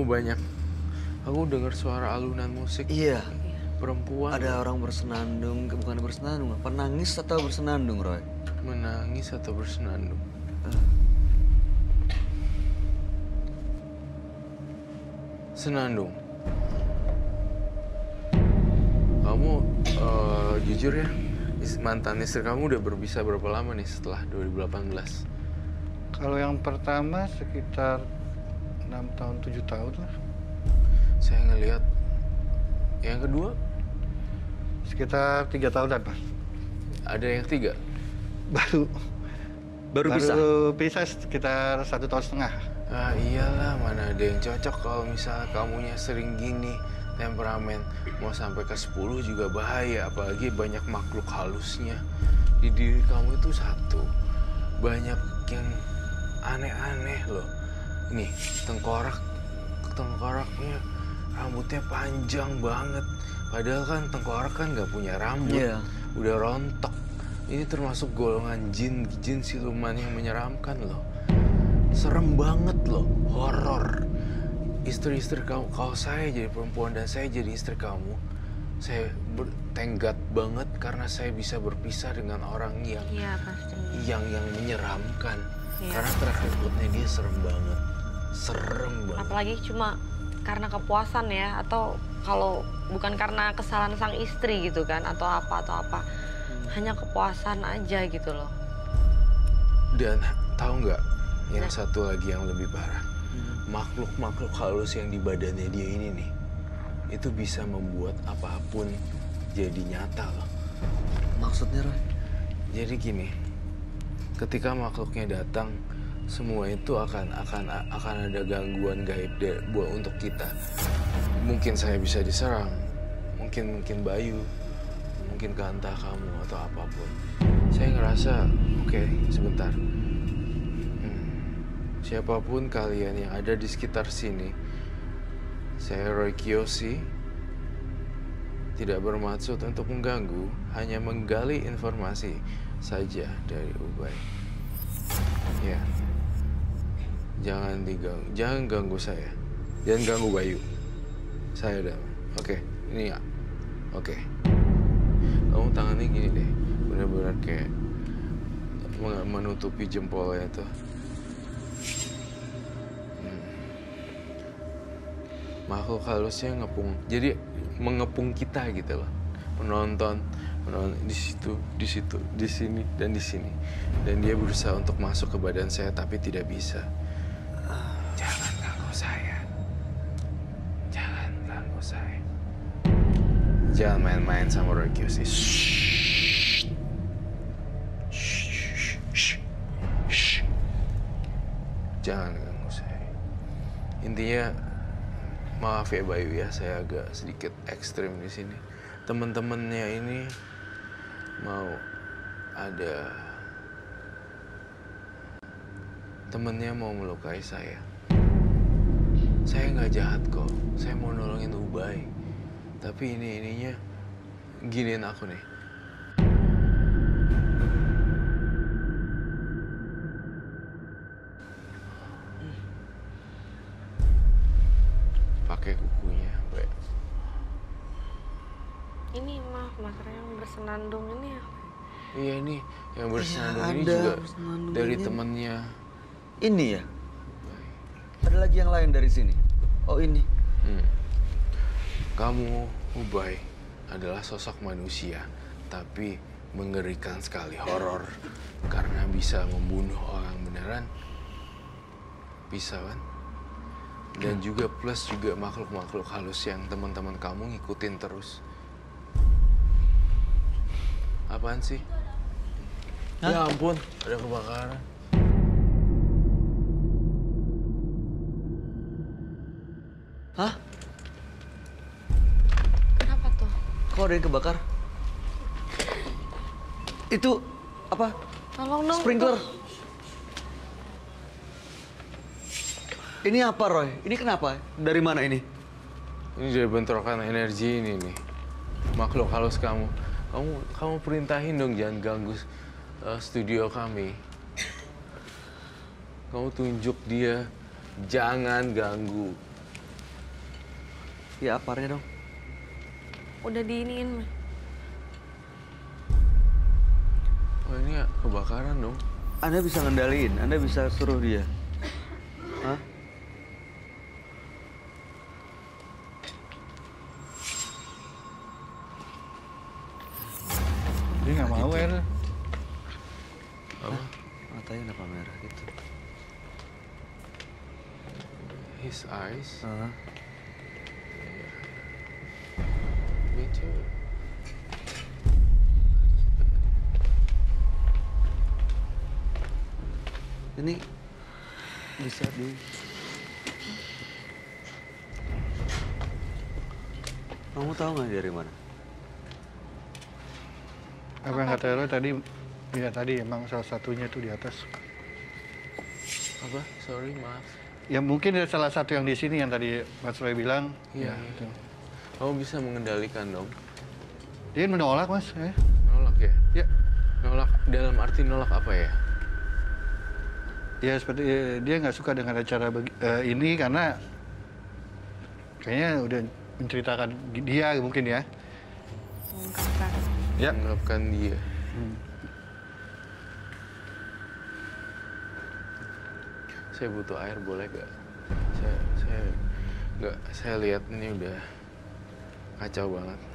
banyak. Aku dengar suara alunan musik. Iya. Perempuan. Ada orang bersenandung, bukan bersenandung, apa nangis atau bersenandung, Roy? Menangis atau bersenandung. Senandung. Kamu jujur ya, mantan istri kamu udah berpisah berapa lama nih setelah 2018? Kalau yang pertama sekitar 6 tahun, 7 tahun lah. Saya ngelihat. Yang kedua? Sekitar 3 tahunan, Mas. Ada yang ketiga? Baru pisah? Baru pisah sekitar 1,5 tahun. Ah iyalah, mana ada yang cocok kalau misalnya kamunya sering gini, temperamen. Mau sampai ke 10 juga bahaya, apalagi banyak makhluk halusnya. Di diri kamu itu satu, banyak yang aneh-aneh loh. Nih, tengkoraknya rambutnya panjang banget. Padahal kan tengkorak kan nggak punya rambut, udah rontok. Ini termasuk golongan jin siluman yang menyeramkan loh. Serem banget loh, horor. Istri-istri kamu, kalau saya jadi perempuan dan saya jadi istri kamu, saya tenggat banget karena saya bisa berpisah dengan orang yang yang menyeramkan. Karena track recordnya dia serem banget. Apalagi cuma karena kepuasan ya, atau kalau bukan karena kesalahan sang istri gitu kan, atau apa. Hanya kepuasan aja gitu loh. Dan tahu nggak, yang satu lagi yang lebih parah, makhluk halus yang di badannya dia ini nih, itu bisa membuat apapun jadi nyata loh. Maksudnya, Roy? Jadi gini, ketika makhluknya datang, semua itu akan ada gangguan gaib untuk kita. Mungkin saya bisa diserang, mungkin Bayu, mungkin Kanta kamu atau apapun. Saya ngerasa, oke, sebentar. Siapapun kalian yang ada di sekitar sini, saya Roy Kiyoshi tidak bermaksud untuk mengganggu, hanya menggali informasi saja dari Ubay. Ya, jangan ganggu saya, jangan ganggu Bayu. Saya udah, oke, ini ya, oke. Kamu tangannya gini deh, benar-benar kayak menutupi jempolnya tuh. Makhluk halusnya jadi mengepung kita gitu loh. Menonton di situ, di sini, dan di sini. Dan dia berusaha untuk masuk ke badan saya, tapi tidak bisa. Jangan ganggu saya. Jangan ganggu saya. Jangan main-main sama Roy Kiyoshi. Jangan ganggu saya. Intinya, maaf ya Bayu ya, saya agak sedikit ekstrim di sini. Temen-temennya ini mau ada temennya mau melukai saya. Saya nggak jahat kok, saya mau nolongin Ubay. Tapi ininya giniin aku nih. Pakai kukunya, Mbak. Ini mah Mas Ray yang bersenandung ini ya. Iya ini yang bersenandung ini juga dari temennya. Ini ya? Ada lagi yang lain dari sini? Oh ini? Kamu, Ubay, adalah sosok manusia, tapi mengerikan sekali, horor. Karena bisa membunuh orang beneran. Bisa kan? Dan juga plus juga makhluk-makhluk halus yang teman-teman kamu ngikutin terus. Apaan sih? Hah? Ya ampun, ada kebakaran. Hah? Kenapa tuh? Kok ada yang kebakar? Itu apa? Tolong dong. Sprinkler. Ini apa, Roy? Ini kenapa? Dari mana ini? Ini dari bentrokan energi ini nih. Makhluk halus kamu. Kamu perintahin dong jangan ganggu studio kami. Kamu tunjuk dia jangan ganggu. mati aparnya dong? Udah diiniin, Mas. Oh ini ya kebakaran dong. Anda bisa ngendaliin, Anda bisa suruh dia. Hah? Dia nggak mau air. Apa? Matanya kenapa merah gitu? His eyes. Hah? Me too. Ini bisa di... Kamu tahu nggak dari mana? Apa yang kata lo tadi? Ya tadi emang salah satunya tuh di atas. Apa? Sorry, maaf. Ya mungkin ada salah satu yang di sini yang tadi Mas Roy bilang. Iya. Ya, itu. Kamu bisa mengendalikan dong. Dia menolak, Mas. Nolak ya? Ya. Nolak dalam arti nolak apa ya? Ya seperti dia nggak suka dengan acara ini karena kayaknya udah menceritakan dia mungkin ya. Mengungkapkan. Ya. Mengungkapkan dia. Saya butuh air, boleh gak? Saya lihat ini udah kacau banget.